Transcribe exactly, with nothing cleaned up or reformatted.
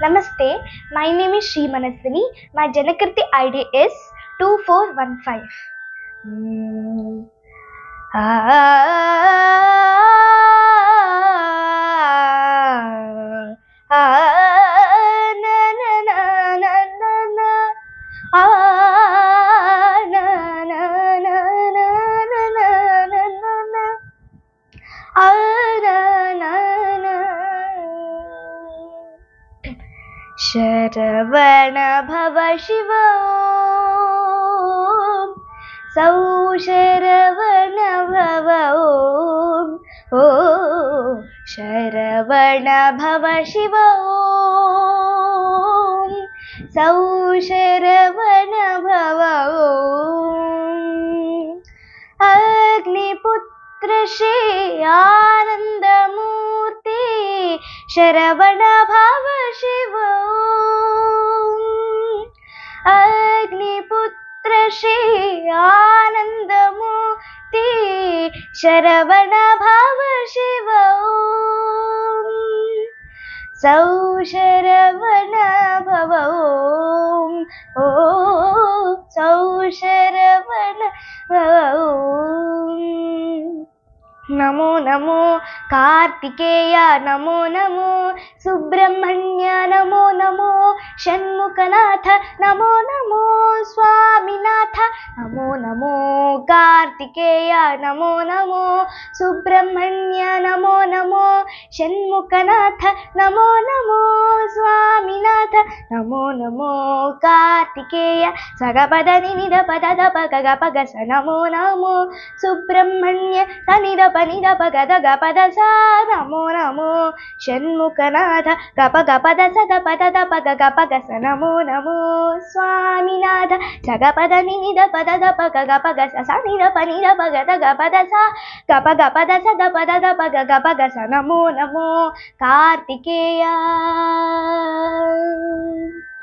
Namaste, my name is Sri Manaswini. My Janakriti I D is two four one five. Mm. Ah, ah, ah, na, na, na, na, na, na. Ah, na, na, na, na, na, na, na, na. Ah, na, na, na. Sharavana भव शिव ॐ सौ शरवण भव ॐ ॐ शरवण भव शिव ॐ सौ शरवण भव ॐ अग्निपुत्र श्री आनन्दमूर्ति शरवण भव शिव अग्निपुत्र श्री आनन्दमूर्ति शरवण भव शिव सौ शरवण भव ॐ सौ शरवण भव नमो नमो कार्तिकेय नमो नमो सुब्रह्मण्य नमो नमो षण्मुखनाथ नमो नमो स्वामीनाथ नमो नमो कार्तिकेय नमो नमो सुब्रह्मण्य नमो नमो षण्मुखनाथ नमो नमो स्वामीनाथ नमो नमो कार्तिकेय सगपद निनिद पद प ग प ग स नमो नमो सुब्रह्मण्य तनिद पनिद प ग द ग पद स नमो नमो षण्मुखनाथ ग प ग पद स ग पद द प ग ग प ग स नमो नमो स्वामीनाथ सगपद निनिद पद द प ग ग प ग स स निद पनिद प ग द ग पद स ग प ग पद स द पद द प ग ग प ग स नमो नमो कार्तिकेय।